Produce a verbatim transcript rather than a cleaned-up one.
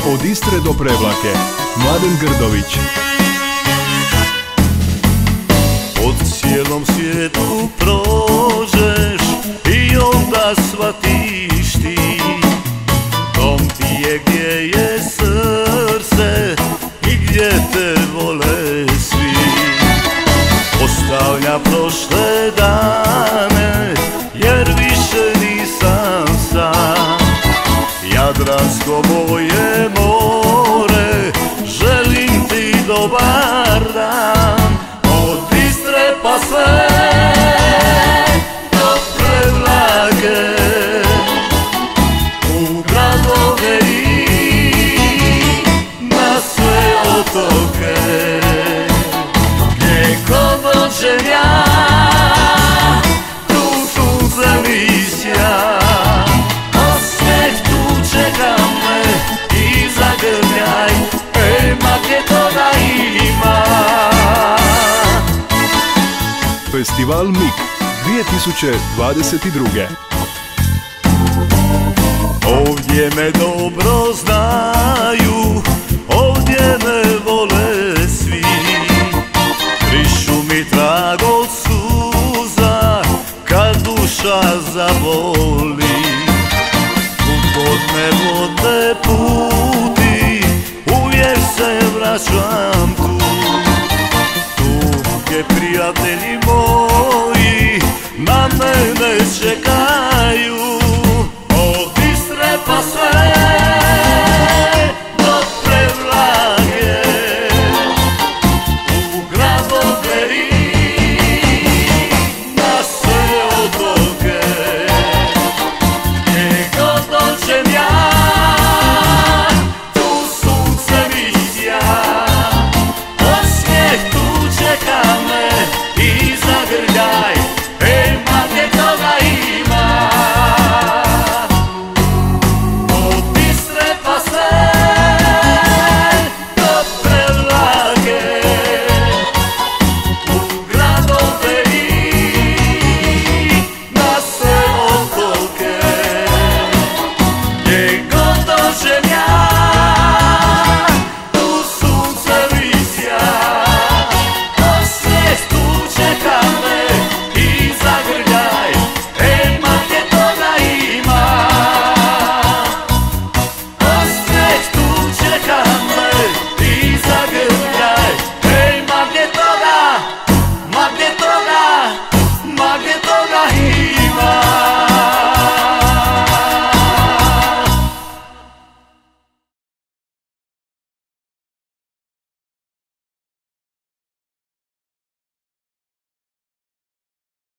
Od Istre do Prevlake, Mladen Grdović. Po cijelom svijetu prođeš i onda shvatiš ti, dom ti je gdje je srce i gdje te vole svi. Ostavlja prošle dane jer više nisam sam. Jadransko moje more, želim ti dobar dan. Od Istre pa sve do Prevlake, u gradove i na sve otoke. Gdje god dođem ja, tu sunce mi sja. Osmijeh tu čeka me i zagrljaj, ej Makedona ima. Festival M I K dvije tisuće dvadeset druge. Ovdje me dobro znaju, ovdje me vole svi. Brišu mi trag od suza kad duša zavoli. Kud god me vode puti, uvijek se vraćam